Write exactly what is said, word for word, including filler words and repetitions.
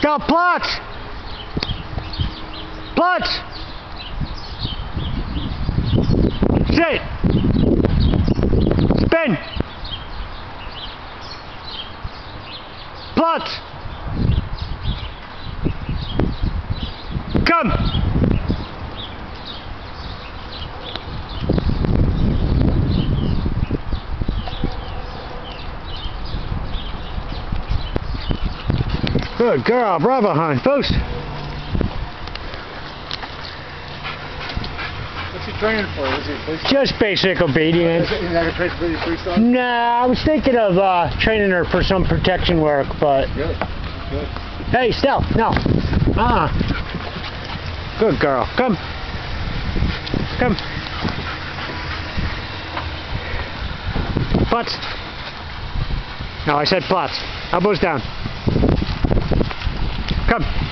Stop, plots! Plots! Sit! Spin! Plots! Come! Good girl, bravo, hon. Post. What's he training for? Is he police? Just basic obedience. Is that a train for the police dog? Nah, I was thinking of uh, training her for some protection work, but... Good. Good. Hey, Stella, no. Ah. Good girl. Come. Come. Plots. No, I said plots. Elbows down. Come.